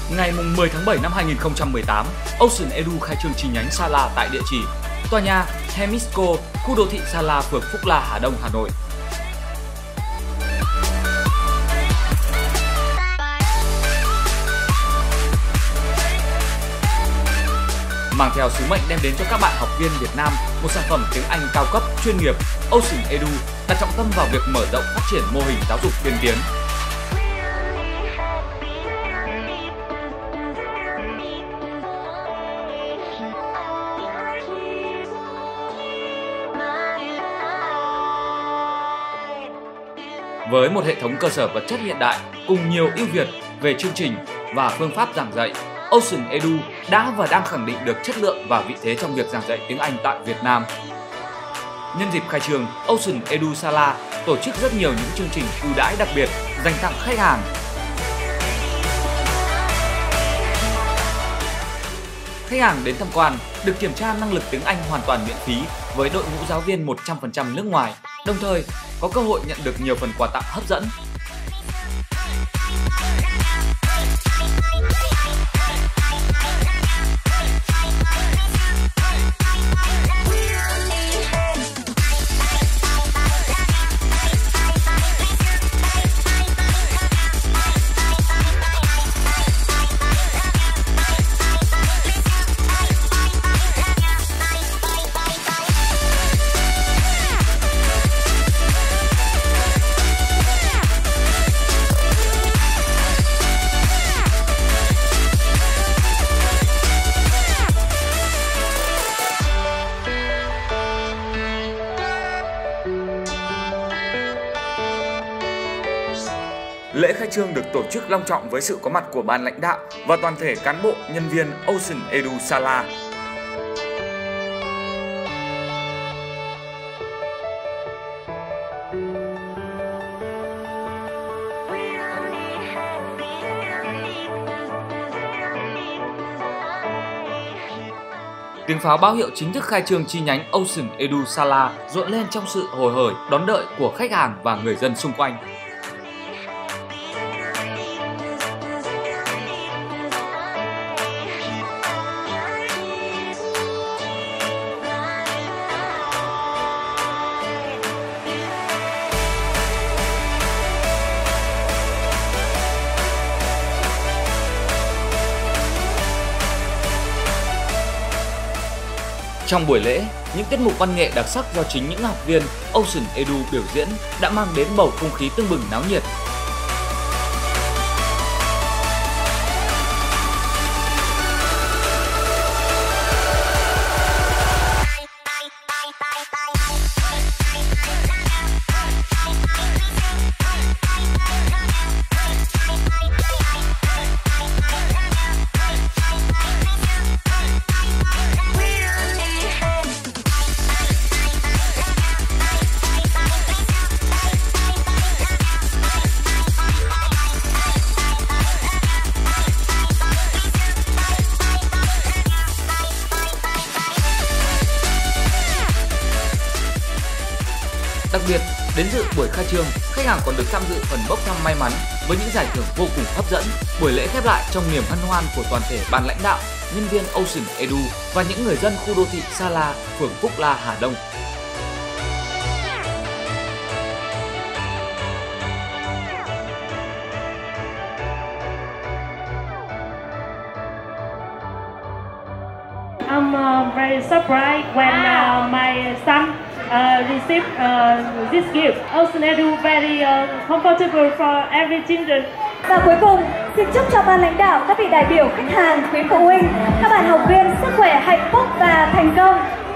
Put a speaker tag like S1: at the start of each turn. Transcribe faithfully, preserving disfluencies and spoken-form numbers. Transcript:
S1: Ngày mười tháng bảy năm hai nghìn không trăm mười tám, Ocean Edu khai trương chi nhánh Sa La tại địa chỉ tòa nhà Hemisco, khu đô thị Sa La, phường Phúc La, Hà Đông, Hà Nội. Mang theo sứ mệnh đem đến cho các bạn học viên Việt Nam một sản phẩm tiếng Anh cao cấp, chuyên nghiệp, Ocean Edu đặt trọng tâm vào việc mở rộng phát triển mô hình giáo dục tiên tiến. Với một hệ thống cơ sở vật chất hiện đại cùng nhiều ưu việt về chương trình và phương pháp giảng dạy, Ocean Edu đã và đang khẳng định được chất lượng và vị thế trong việc giảng dạy tiếng Anh tại Việt Nam. Nhân dịp khai trương, Ocean Edu Sa La tổ chức rất nhiều những chương trình ưu đãi đặc biệt dành tặng khách hàng. Khách hàng đến tham quan được kiểm tra năng lực tiếng Anh hoàn toàn miễn phí với đội ngũ giáo viên một trăm phần trăm nước ngoài, đồng thời có cơ hội nhận được nhiều phần quà tặng hấp dẫn. Lễ khai trương được tổ chức long trọng với sự có mặt của ban lãnh đạo và toàn thể cán bộ, nhân viên Ocean Edu Sa La. Tiếng pháo báo hiệu chính thức khai trương chi nhánh Ocean Edu Sa La rộn lên trong sự hồi hởi đón đợi của khách hàng và người dân xung quanh. Trong buổi lễ, những tiết mục văn nghệ đặc sắc do chính những học viên Ocean Edu biểu diễn đã mang đến bầu không khí tưng bừng náo nhiệt. Đặc biệt, đến dự buổi khai trương, khách hàng còn được tham dự phần bốc thăm may mắn với những giải thưởng vô cùng hấp dẫn. Buổi lễ khép lại trong niềm hân hoan của toàn thể ban lãnh đạo, nhân viên Ocean Edu và những người dân khu đô thị Sa La, phường Phúc La, Hà Đông.
S2: I'm uh, very surprised when uh, my son uh, received uh, this gift. Ocean Edu very uh, comfortable for every children.
S3: Và cuối cùng, xin chúc cho ban lãnh đạo, các vị đại biểu, khách hàng, quý phụ huynh, các bạn học viên sức khỏe, hạnh phúc và thành công.